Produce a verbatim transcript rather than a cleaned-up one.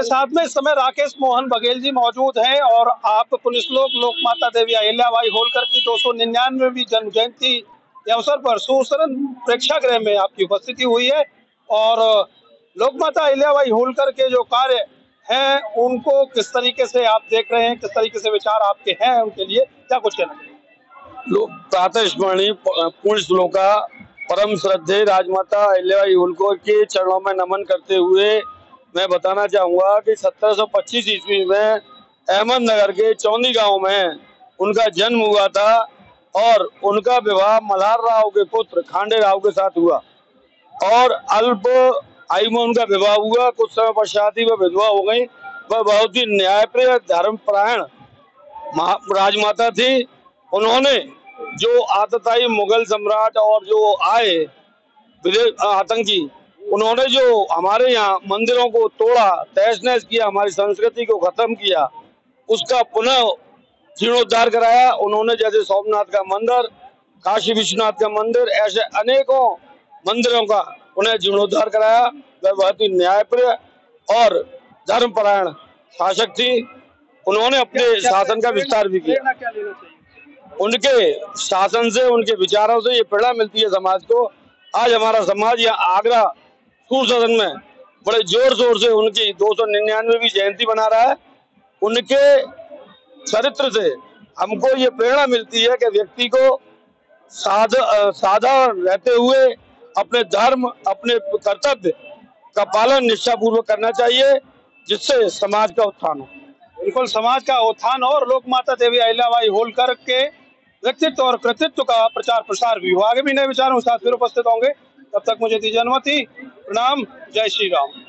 हमारे साथ में इस समय राकेश मोहन बघेल जी मौजूद हैं और आप पुण्यश्लोक लोक माता देवी अहिल्याबाई होलकर की दो सौ निन्यानवेवीं जन्म जयंती के अवसर पर सुरसरन प्रेक्षागृह में आपकी उपस्थिति हुई है और लोक माता अहिल्याबाई होलकर के जो कार्य हैं उनको किस तरीके से आप देख रहे हैं, किस तरीके से विचार आपके हैं उनके लिए, क्या कुछ कहना चाहिए? लोक प्रातः स्मरणीय पुण्य श्लोका परम श्रद्धेय राजमाता अहिल्याबाई होलकर के चरणों में नमन करते हुए मैं बताना चाहूंगा कि सत्रह सौ पच्चीस ईस्वी में अहमदनगर के चौंदी गांव में उनका जन्म हुआ था और उनका विवाह मल्हार राव के पुत्र खांडे राव के साथ हुआ और अल्प आयु में उनका विवाह हुआ। कुछ समय पश्चात ही वह विधवा हो गई। वह बहुत ही न्यायप्रिय धर्मपरायण राजमाता थी। उन्होंने जो आतताई मुगल सम्राट और जो आए विदेश आतंकी, उन्होंने जो हमारे यहाँ मंदिरों को तोड़ा, तहस नहस किया, हमारी संस्कृति को खत्म किया, उसका पुनः जीर्णोद्धार कराया। उन्होंने जैसे सोमनाथ का मंदिर, काशी विश्वनाथ का मंदिर, ऐसे अनेकों मंदिरों का उन्हें जीर्णोद्धार कराया। वह बहुत ही न्यायप्रिय और धर्मपरायण शासक थी। उन्होंने अपने शासन का विस्तार भी किया। उनके शासन से, उनके विचारों से ये प्रेरणा मिलती है समाज को। आज हमारा समाज यहाँ आगरा सुरसरन में बड़े जोर शोर से उनकी दो सौ निन्यानवेवीं जयंती मना रहा है। उनके चरित्र से हमको ये प्रेरणा मिलती है कि व्यक्ति को साधा साधारण रहते हुए अपने धर्म, अपने कर्तव्य का पालन निष्ठापूर्वक करना चाहिए, जिससे समाज का उत्थान हो। बिल्कुल, समाज का उत्थान और लोक माता देवी अहिल्याबाई होलकर के व्यक्तित्व और कृतित्व का प्रचार प्रसार भी हो। आगे भी नए विचारों के साथ फिर उपस्थित होंगे। तब तक मुझे दीजिए अनुमति। प्रणाम। जय श्री राम।